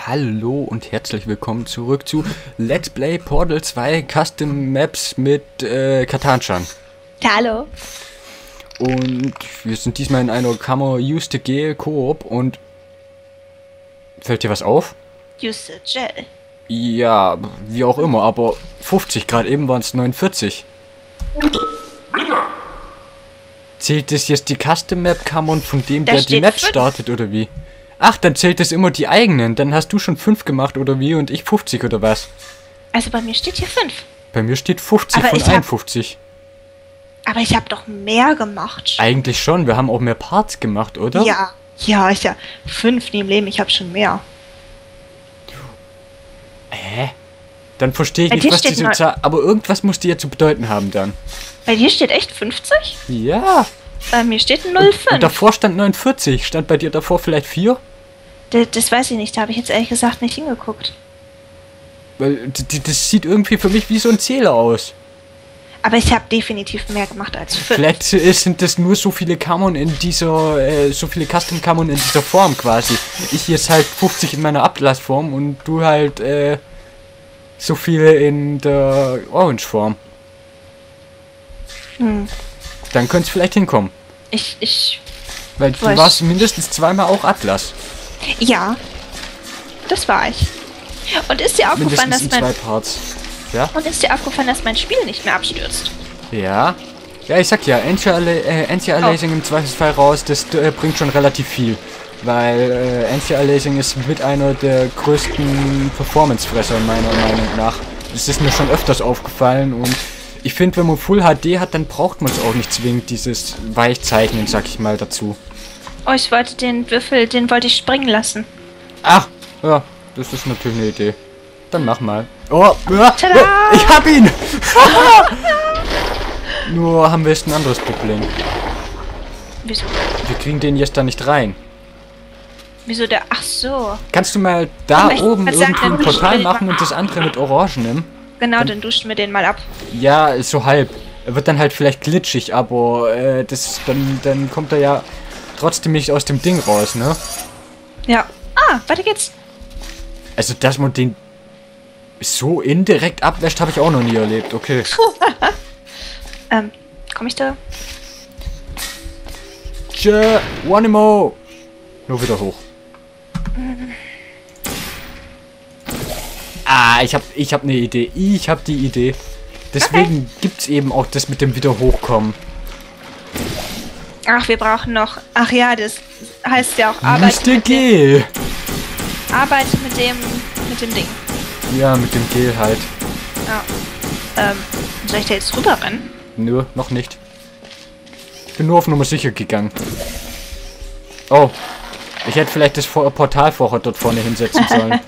Hallo und herzlich willkommen zurück zu Let's Play Portal 2 Custom Maps mit Katanchan. Hallo. Und wir sind diesmal in einer Kammer Use the Gel Koop und... Fällt dir was auf? Use the Gel. Ja, wie auch immer, aber 50 Grad, eben waren es 49. Zählt das jetzt die Custom Map Kammern von dem, Da der die steht Map 5. startet, oder wie? Ach, dann zählt das immer die eigenen. Dann hast du schon 5 gemacht, oder wie? Und ich 50, oder was? Also bei mir steht hier 5. Bei mir steht 50 Aber von ich hab- 51. Aber ich habe doch mehr gemacht. Eigentlich schon, wir haben auch mehr Parts gemacht, oder? Ja. Ja, ist ja 5 nie im Leben. Ich habe schon mehr. Hä? Dann verstehe ich Bei nicht, dir was steht diese mal- Zahl... Aber irgendwas muss die ja zu bedeuten haben dann. Bei dir steht echt 50? Ja. Bei mir steht ein Und 05. davor stand 49. Stand bei dir davor vielleicht 4? Das weiß ich nicht. Da habe ich jetzt ehrlich gesagt nicht hingeguckt. Weil das sieht irgendwie für mich wie so ein Zähler aus. Aber ich habe definitiv mehr gemacht als 5. Vielleicht sind das nur so viele Kammern in dieser, so viele Custom-Kammern in dieser Form quasi. Ich jetzt halt 50 in meiner Ablassform und du halt, so viele in der Orange-Form. Dann könnte es vielleicht hinkommen. Ich. Weil du Weiß. warst mindestens zweimal auch Atlas. Ja. Das war ich. Und ist dir aufgefallen, Mindestens dass in mein. 2 Parts. Ja? Und ist dir aufgefallen, dass mein Spiel nicht mehr abstürzt? Ja. Ja, ich sag ja, Anti-Aliasing im Zweifelsfall raus, das bringt schon relativ viel. Weil Anti-Aliasing ist mit einer der größten Performance-Fresser meiner Meinung nach. Das ist mir schon öfters aufgefallen und ich finde, wenn man Full HD hat, dann braucht man es auch nicht zwingend, dieses Weichzeichnen, sag ich mal, dazu. Oh, ich wollte den Würfel, den wollte ich springen lassen. Ach, ja, das ist natürlich eine Idee. Dann mach mal. Oh, ja, Tada! ich hab ihn! Nur haben wir jetzt ein anderes Problem. Wieso? Wir kriegen den jetzt da nicht rein. Wieso der? Ach so. Kannst du mal da Aber ich oben würd sagen, irgendwie ein dann Portal duschen wir machen den und das andere mit Orangenem? Genau, dann duschen wir den mal ab. Ja, ist so halb. Er wird dann halt vielleicht glitschig, aber dann kommt er ja trotzdem nicht aus dem Ding raus, ne? Ja. Ah, weiter geht's. Also, dass man den so indirekt abwäscht, habe ich auch noch nie erlebt. Okay. Komm ich da? Geronimo! Nur wieder hoch. Ah, ich hab eine Idee. Ich hab die Idee. Deswegen gibt's eben auch das mit dem wieder hochkommen. Ach, wir brauchen noch. Ach ja, das heißt ja auch Arbeit. Mr. Gel! Arbeit mit dem Ding. Ja, mit dem Gel halt. Ja. Soll ich da jetzt rüber rennen? Nö, noch nicht. Ich bin nur auf Nummer sicher gegangen. Oh. Ich hätte vielleicht das Portal vorher dort vorne hinsetzen sollen.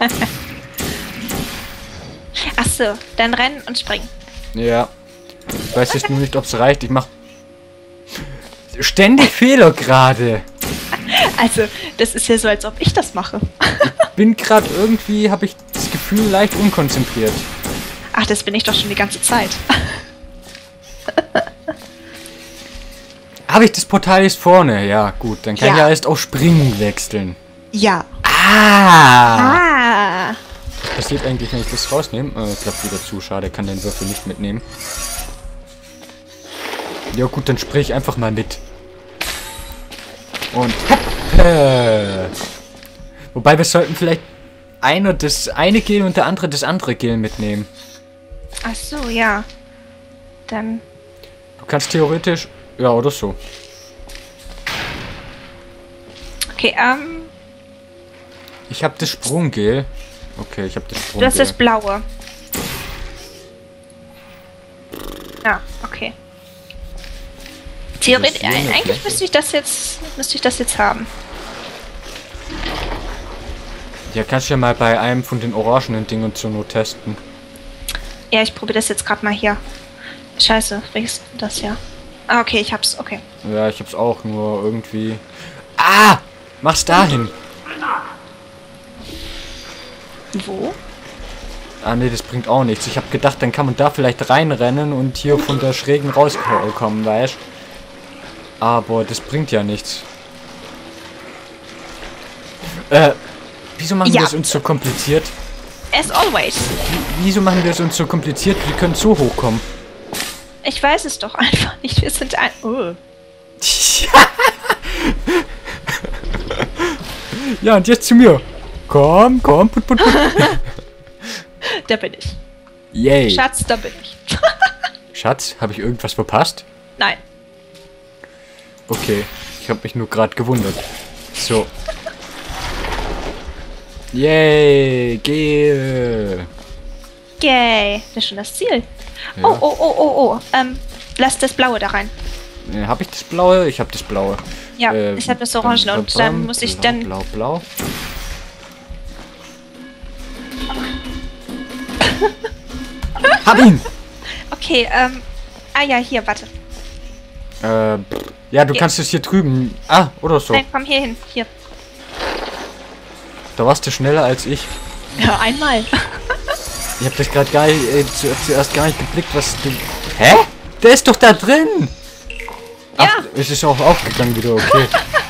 Ach so, dann rennen und springen. Ja. Ich weiß jetzt nur nicht, ob es reicht. Ich mach ständig Fehler gerade. Also, das ist ja so, als ob ich das mache. Bin gerade irgendwie, habe ich das Gefühl, leicht unkonzentriert. Ach, das bin ich doch schon die ganze Zeit. Habe ich das Portal jetzt vorne? Ja, gut. Dann kann ich Ja. ja erst auf Springen wechseln. Ja. Ah! Ah. Was passiert eigentlich, wenn ich das rausnehme? Klappt wieder zu. Schade, kann den Würfel nicht mitnehmen. Ja gut, dann sprich ich einfach mal mit. Und wobei wir sollten vielleicht einer das eine Gel und der andere das andere Gel mitnehmen. Ach so, ja. Dann. Du kannst theoretisch... Ja, oder so. Okay, Ich habe das Sprunggel. Okay, ich habe das du Sprunggel. hast das Blaue. Ja, okay. Theoretisch, Das Junge eigentlich vielleicht. müsste ich das jetzt haben. Ja, kannst du ja mal bei einem von den orangenen Dingen zur Not testen. Ja, ich probiere das jetzt gerade mal hier. Scheiße, welches ist das hier? Ah, okay, ich hab's, okay. Ja, ich hab's auch, nur irgendwie... Ah! Mach's dahin! Wo? Ah, nee, das bringt auch nichts. Ich hab gedacht, dann kann man da vielleicht reinrennen und hier von der Schrägen rauskommen, weißt? Aber das bringt ja nichts. Wieso machen wir es uns so kompliziert? As always. Wieso machen wir es uns so kompliziert? Wir können so hochkommen. Ich weiß es doch einfach nicht. Wir sind ein... Oh. Ja, und jetzt zu mir. Komm, put, put, put. Da bin ich. Yay. Schatz, da bin ich. Schatz, habe ich irgendwas verpasst? Nein. Okay, ich habe mich nur gerade gewundert. So. Yay, gehe. Yay. Das ist schon das Ziel. Ja. Oh. Lass das Blaue da rein. Habe ich das Blaue? Ich habe das Blaue. Ja, ich habe das Orange und dann muss ich dann... Blau. Hab ihn! Okay, ja, hier, warte. Ja, du kannst es hier drüben. Ah, oder so. Nein, komm hier hin. Hier. Da warst du schneller als ich. Ja, einmal. Ich habe das gerade gar nicht, zuerst gar nicht geblickt, was du... Hä? Der ist doch da drin! Ach, Ja. es ist auch aufgegangen wieder, okay.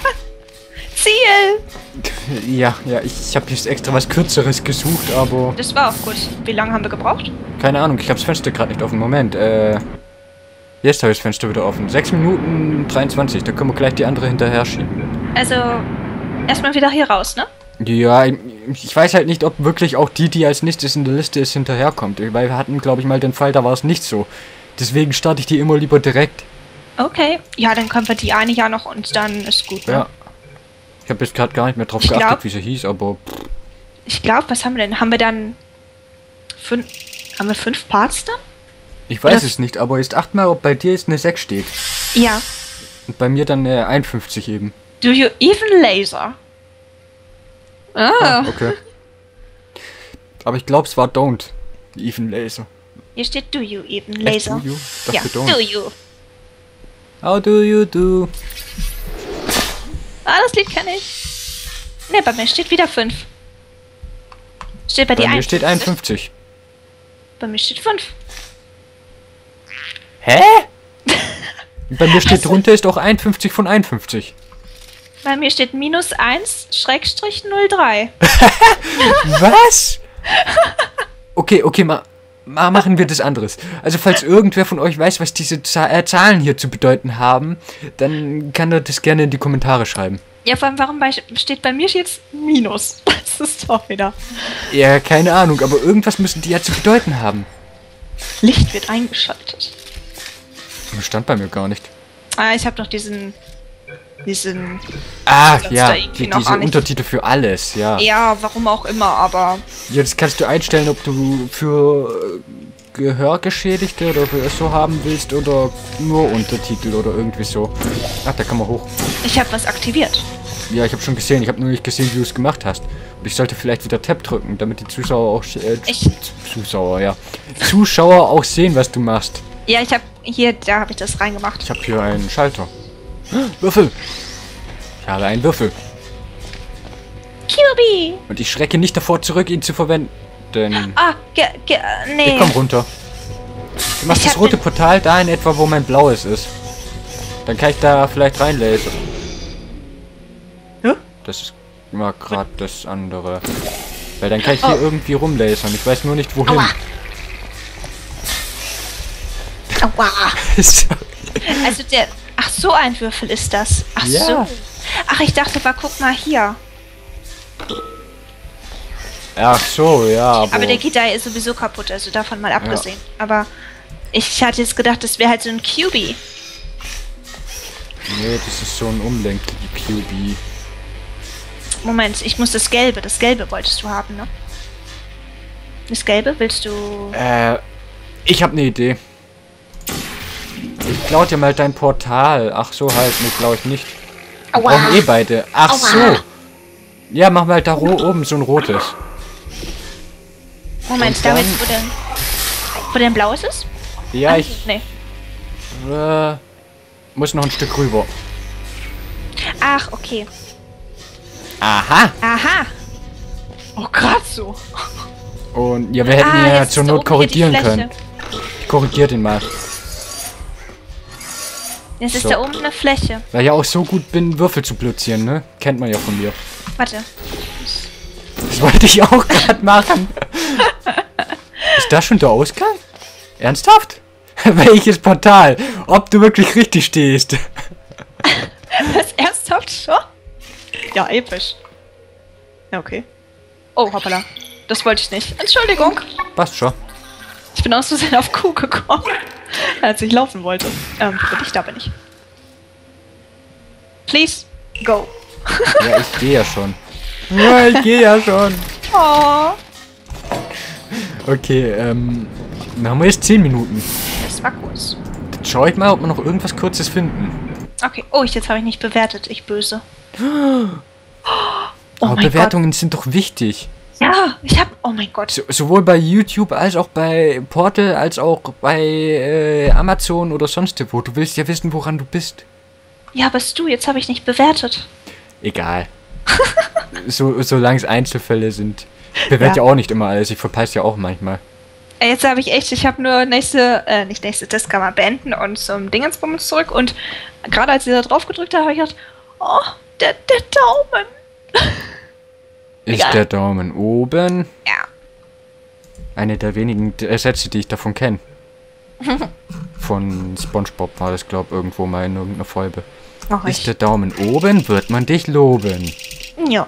Ziel! Ja, ich habe jetzt extra was Kürzeres gesucht, aber... Das war auch gut. Wie lange haben wir gebraucht? Keine Ahnung, ich habe das Fenster gerade nicht offen. Moment, jetzt habe ich das Fenster wieder offen. 6 Minuten 23, da können wir gleich die andere hinterher schieben. Also, erstmal wieder hier raus, ne? Ja, ich weiß halt nicht, ob wirklich auch die als nächstes in der Liste ist, hinterherkommt. Weil wir hatten, glaube ich, mal den Fall, da war es nicht so. Deswegen starte ich die immer lieber direkt. Okay. Ja, dann können wir die eine ja noch und dann ist gut, ne? Ja. Ich habe jetzt gerade gar nicht mehr drauf geachtet, wie sie hieß, aber... Ich glaube, was haben wir denn? Haben wir dann... Haben wir 5 Parts dann? Ich weiß es nicht, aber jetzt acht mal, ob bei dir jetzt eine 6 steht. Ja. Und bei mir dann eine 51 eben. Do you even laser? Ah. Okay. Aber ich glaube, es war Don't. Even Laser. Hier steht Do you even Echt, laser? do you? Ich dachte Ja, Don't. do you. How do you do? Ah, das Lied kenne ich. Ne, bei mir steht wieder 5. Steht bei dir Bei mir 51? steht 51. Bei mir steht 5. Hä? Und bei mir steht drunter ist auch 51 von 51. Bei mir steht -1/03. Was? Okay, machen wir das anderes. Also falls irgendwer von euch weiß, was diese Zahlen hier zu bedeuten haben, dann kann er das gerne in die Kommentare schreiben. Ja, vor allem, warum steht bei mir jetzt Minus? Das ist doch wieder. Ja, keine Ahnung, aber irgendwas müssen die ja zu bedeuten haben. Licht wird eingeschaltet. Das stand bei mir gar nicht. Ah, ich habe noch diesen Ah, Sonst ja, da irgendwie noch diese auch nicht. Untertitel für alles, ja. Ja, warum auch immer, aber... Ja, das kannst du einstellen, ob du für Gehörgeschädigte oder für so haben willst oder nur Untertitel oder irgendwie so. Ach, da kann man hoch. Ich habe was aktiviert. Ja, ich habe schon gesehen. Ich habe nur nicht gesehen, wie du es gemacht hast. Und ich sollte vielleicht wieder Tab drücken, damit die Zuschauer auch... Zuschauer auch sehen, was du machst. Ja, ich habe hier, da habe ich das reingemacht. Ich habe hier einen Schalter. Würfel! Ich habe einen Würfel. QB! Und ich schrecke nicht davor zurück, ihn zu verwenden. Ah, nee. Ich komm runter. Du machst Ich das hab rote Portal da in etwa, wo mein blaues ist. Dann kann ich da vielleicht reinlasern. Hä? Das ist immer gerade das andere. Weil dann kann ich hier irgendwie rumlasern. Ich weiß nur nicht wohin. Aua. Aua. Also der... Ach, so ein Würfel ist das. Ach Ja. so. Ach, ich dachte, guck mal hier. Ach so, ja, Aber der geht da sowieso kaputt, also davon mal abgesehen. Aber ich hatte jetzt gedacht, das wäre halt so ein QB. Nee, das ist so ein Umlenk-QB. Moment, ich muss das Gelbe. Das Gelbe wolltest du haben, ne? Das Gelbe willst du... Ich habe eine Idee. Ich klau dir mal dein Portal. Ach so, halt, nee, klau ich nicht. Wir Aua. brauchen eh beide. Ach Aua. so. Ja, mach mal da oben so ein rotes. Moment, Und da dann- willst du wo denn blaues ist? Ja, Ah, ich Nee. muss noch ein Stück rüber. Ach, okay. Aha. Aha. Oh, gerade so. Und ja, wir hätten ihn ja jetzt zur ist da Not oben hier die korrigieren Fläche. können. Ich korrigiere den mal. Jetzt ist So. da oben eine Fläche. Weil ich ja auch so gut bin, Würfel zu platzieren, ne? Kennt man ja von mir. Warte. Das wollte ich auch gerade machen. Ist das schon der Ausgang? Ernsthaft? Welches Portal? Ob du wirklich richtig stehst. Was, ernsthaft schon? Ja, episch. Ja, okay. Oh, hoppala. Das wollte ich nicht. Entschuldigung. Passt schon. Ich bin aus Versehen auf Kuh gekommen, als ich laufen wollte. Bin ich da, bin ich. Please, go. Ja, ich gehe ja schon. Ja, ich gehe ja schon. Oh, Okay, wir haben jetzt 10 Minuten. das war kurz. Dann schau ich mal, ob wir noch irgendwas Kurzes finden. Okay. Oh, jetzt habe ich nicht bewertet. Ich böse. Oh Aber mein Bewertungen sind doch wichtig. Gott. Ja, ich habe... Oh mein Gott. Sowohl bei YouTube als auch bei Portal als auch bei Amazon oder sonst wo. Du willst ja wissen, woran du bist. Ja, bist du. Jetzt habe ich nicht bewertet. Egal. Solange es Einzelfälle sind. Ich bewerte ja auch nicht immer alles. Ich verpasse ja auch manchmal. Jetzt habe ich echt... Ich habe nur nicht nächste Testkammer beenden und zum Dingensbummens zurück. Und gerade als ich da drauf gedrückt habe, habe ich gedacht... Oh, der Daumen. Ist Egal. der Daumen oben? Ja. Eine der wenigen Sätze, die ich davon kenne. Von SpongeBob war das, glaube ich, irgendwo mal in irgendeiner Folge. Mach Ist ich. der Daumen oben, wird man dich loben. Ja.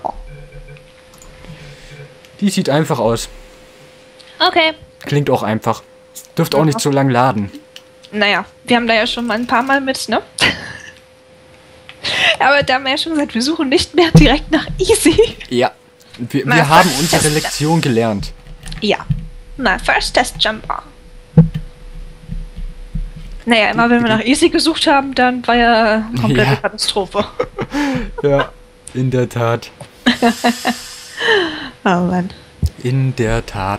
Die sieht einfach aus. Okay. Klingt auch einfach. Dürfte auch nicht so lang laden. Naja, wir haben da ja schon mal ein paar Mal mit, ne? Aber da haben wir ja schon gesagt, wir suchen nicht mehr direkt nach Easy. Ja. Wir Mal haben first unsere test. Lektion gelernt. Ja. Na, First Test Jumper. Naja, immer wenn wir nach Easy gesucht haben, dann war ja komplette Ja. Katastrophe. Ja, in der Tat. Oh Mann. In der Tat.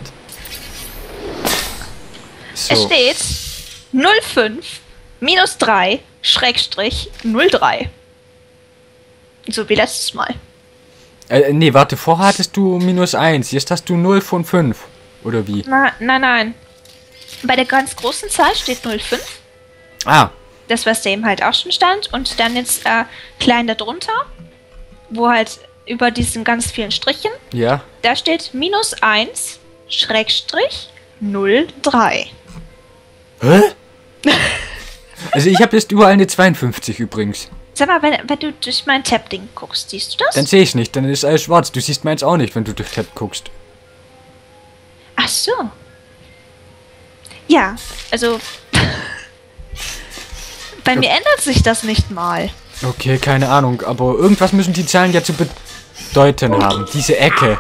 So. Es steht 05 minus 3 Schrägstrich 03. So wie letztes Mal. Nee, warte, vorher hattest du -1. Jetzt hast du 0 von 5. Oder wie? Nein. Bei der ganz großen Zahl steht 05. Ah, Das, was da eben halt auch schon stand. Und dann jetzt klein darunter, wo halt über diesen ganz vielen Strichen, ja. da steht -1 Schrägstrich 03. Hä? Also ich habe jetzt überall eine 52 übrigens. Sag mal, wenn du durch mein Tab-Ding guckst, siehst du das? Dann sehe ich nicht, dann ist alles schwarz. Du siehst meins auch nicht, wenn du durch Tab guckst. Ach so. Ja, also... Bei mir ändert sich das nicht mal. Okay, keine Ahnung, aber irgendwas müssen die Zahlen ja zu bedeuten haben. Diese Ecke.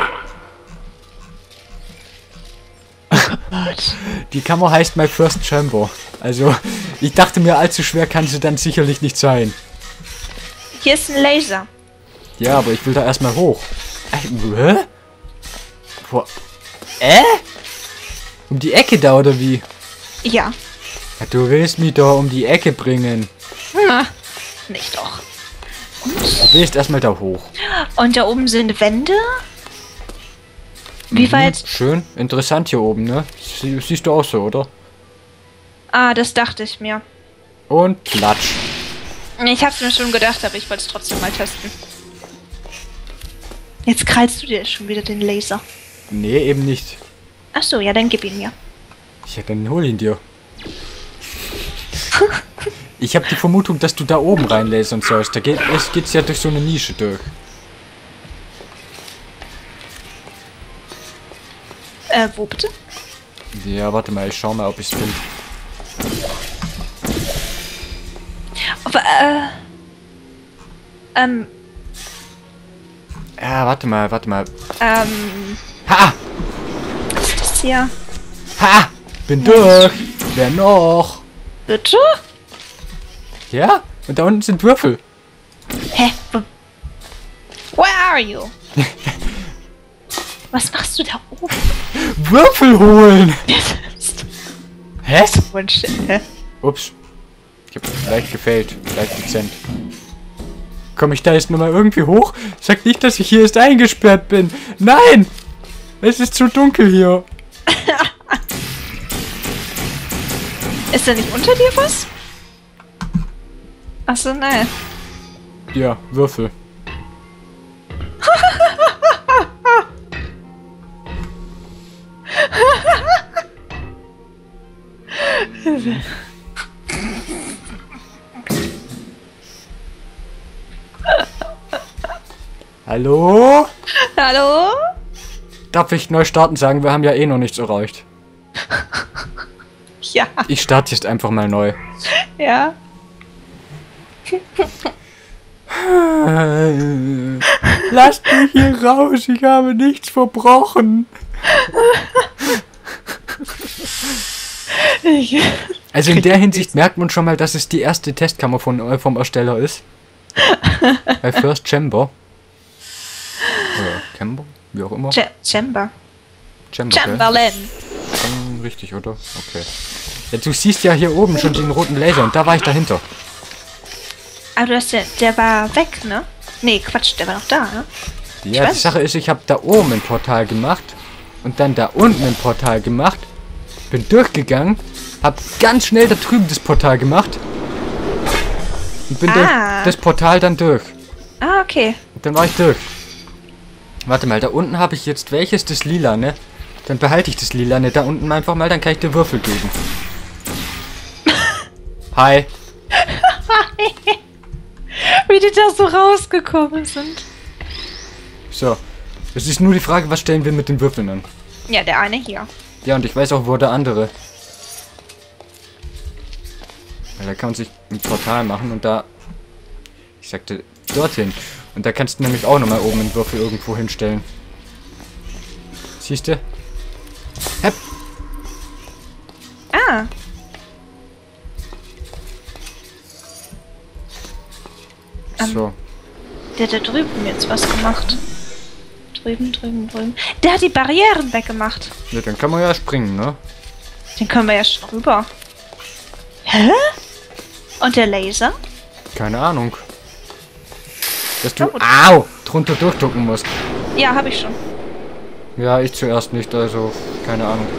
Die Kammer heißt My First Chamber. Also, ich dachte mir, allzu schwer kann sie dann sicherlich nicht sein. Hier ist ein Laser. Ja, aber ich will da erstmal hoch. Hä? Wo? Um die Ecke da, oder wie? Ja. Ja, du willst mich da um die Ecke bringen. Nicht doch. Du willst erstmal da hoch. Und da oben sind Wände. Wie weit? Schön, interessant hier oben, ne? Siehst du auch so, oder? Ah, das dachte ich mir. Und Klatsch. Ich hab's mir schon gedacht, aber ich wollte es trotzdem mal testen. Jetzt krallst du dir schon wieder den Laser. Nee, eben nicht. Ach so, ja, dann gib ihn mir. Ja, dann hol ihn dir. Ich habe die Vermutung, dass du da oben reinlasern sollst. Da geht's ja durch so eine Nische durch. Wo bitte? Ja, warte mal, ich schau mal, ob ich's finde. Aber, Ja, warte mal. Ha! was ist das hier? Ha! Bin durch! Wer noch? Bitte? Ja? Und da unten sind Würfel. Hä? Where are you? Was machst du da oben? Würfel holen! Hä? Bullshit, hä? Ups. Ich hab leicht gefailt. Leicht dezent. Komm ich da jetzt nochmal irgendwie hoch? Sag nicht, dass ich hier jetzt eingesperrt bin. Nein! Es ist zu dunkel hier. Ist da nicht unter dir was? Achso, nein. Ja, Würfel. Hallo? Hallo? Darf ich neu starten sagen? Wir haben ja eh noch nichts erreicht. Ja. Ich starte jetzt einfach mal neu. Ja. Lasst mich hier raus, ich habe nichts verbrochen. Also in der Hinsicht merkt man schon mal, dass es die erste Testkammer vom Ersteller ist. Bei First Chamber. Oder Camber? Wie auch immer. Chamber. Chamberlain. Schon richtig, oder? Okay. Ja, du siehst ja hier oben schon den roten Laser und da war ich dahinter. Aber du hast der war weg, ne? Nee, Quatsch, der war noch da, ne? Ja, die Sache ist, ich habe da oben ein Portal gemacht und dann da unten ein Portal gemacht, bin durchgegangen, hab ganz schnell da drüben das Portal gemacht und bin durch das Portal dann durch. Ah, okay. Und dann war ich durch. Warte mal, da unten habe ich jetzt welches? Das Lila, ne? Dann behalte ich das Lila, ne? Da unten einfach mal, dann kann ich dir Würfel geben. Hi. Wie die da so rausgekommen sind. So. Es ist nur die Frage, was stellen wir mit den Würfeln an? Ja, der eine hier. Ja, und ich weiß auch, wo der andere. Weil da kann man sich ein Portal machen und da... Ich sagte, dorthin. Und da kannst du nämlich auch nochmal oben einen Würfel irgendwo hinstellen. Siehst du? Hepp. Ah. So. Der hat da drüben jetzt was gemacht. Drüben. Der hat die Barrieren weggemacht. Ja, dann kann man ja springen, ne? Den können wir ja schon rüber. Hä? Und der Laser? Keine Ahnung. Dass du, au, drunter durchducken musst. Ja, habe ich schon. Ja, ich zuerst nicht, also keine Ahnung.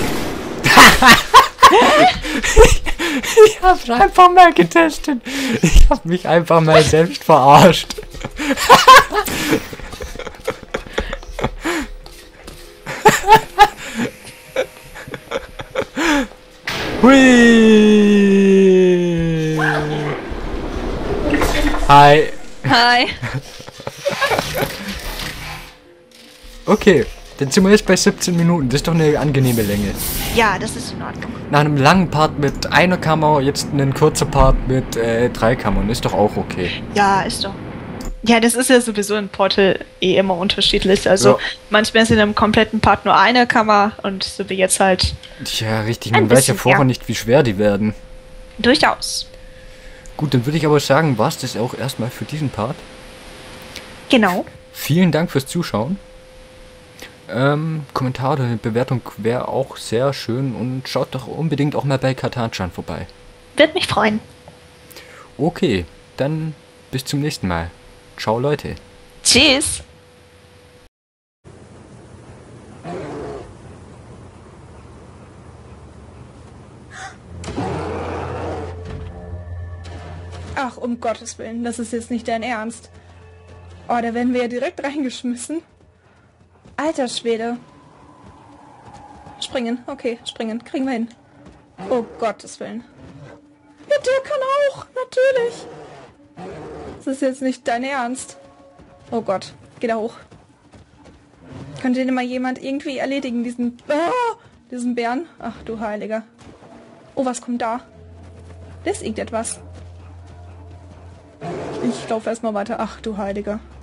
Ich hab's einfach mal getestet. Ich hab mich einfach mal selbst verarscht. Hui. Hi. Hi. Okay, dann sind wir jetzt bei 17 Minuten. Das ist doch eine angenehme Länge. Ja, das ist in Ordnung. Nach einem langen Part mit einer Kammer, jetzt einen kurzen Part mit 3 Kammern. Ist doch auch okay. Ja, ist doch. Ja, das ist ja sowieso in Portal eh immer unterschiedlich. Also ja. Manchmal ist in einem kompletten Part nur eine Kammer und so wie jetzt halt. Tja, richtig. Man weiß ja vorher nicht, wie schwer die werden. Durchaus. Gut, dann würde ich aber sagen, war es das auch erstmal für diesen Part. Genau. Vielen Dank fürs Zuschauen. Kommentar oder eine Bewertung wäre auch sehr schön und schaut doch unbedingt auch mal bei Katanchan vorbei. Würde mich freuen. Okay, dann bis zum nächsten Mal. Ciao, Leute. Tschüss. Ach, um Gottes Willen, das ist jetzt nicht dein Ernst. Oh, da werden wir ja direkt reingeschmissen. Alter Schwede. Springen, okay, springen, kriegen wir hin. Oh Gottes Willen. Ja, der kann auch, natürlich. Das ist jetzt nicht dein Ernst. Oh Gott, geh da hoch. Könnte den mal jemand irgendwie erledigen, diesen Bären? Ach du Heiliger. Oh, was kommt da? Da ist irgendetwas. Ich laufe erstmal weiter. Ach du Heiliger.